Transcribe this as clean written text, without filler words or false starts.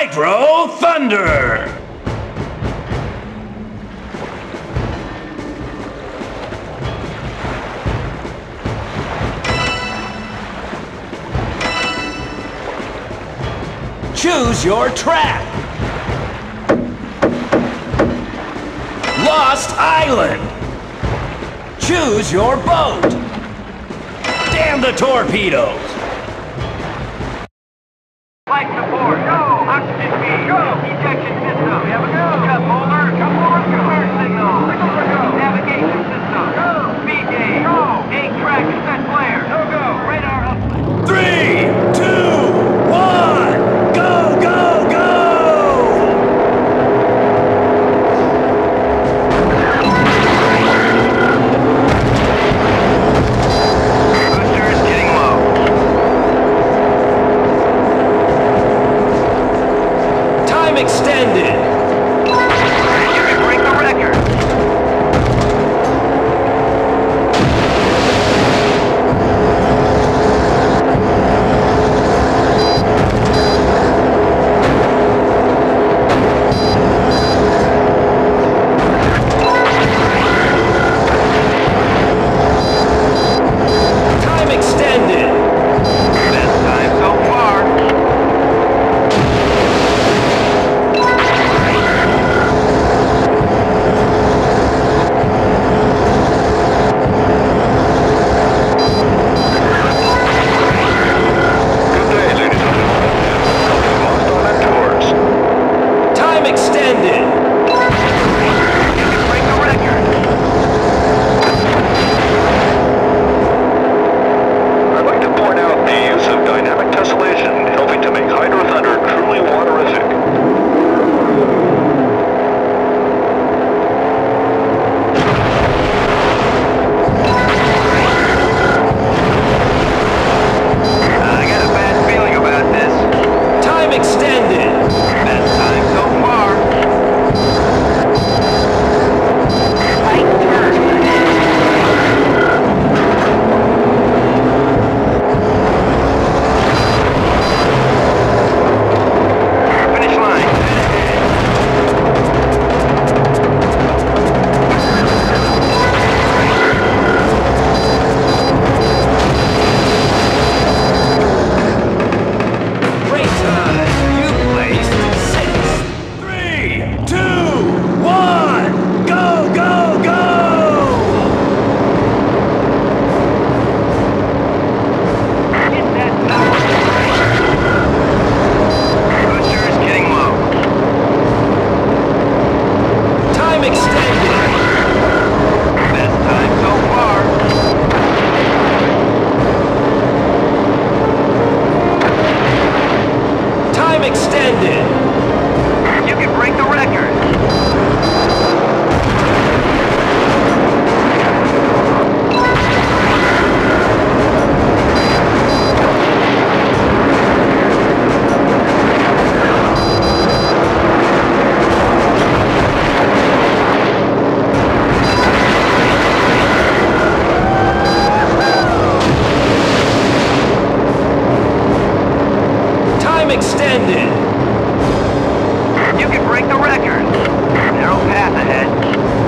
Hydro Thunder! Choose your track! Lost Island! Choose your boat! Damn the torpedoes! Life support, go! Oxygen feed, go! Ejection system, we have a go! Got motor, go! Turn signal, go! Navigation system, go! Speed gauge, go! 8-track and set flare, no go! Radar up! 3, 2, 1, go, go, go! Boosters getting low. Time extended! You can break the record. Time extended! Best time so far. Good day, ladies and gentlemen. Lost Island Tours. Time extended! You can break the record. I'd like to point out the use of dynamic tessellation, helping to make Hydro Thunder truly waterific. I got a bad feeling about this. Time extended! Best time so far. Right turn. Finish line. Great time! You placed 6, 3, 2, 1, go, go, go! Get that power. Boosters getting low. Time extended! Best time so far. Time extended! You can break the record. Time extended! You can break the record. Narrow path ahead.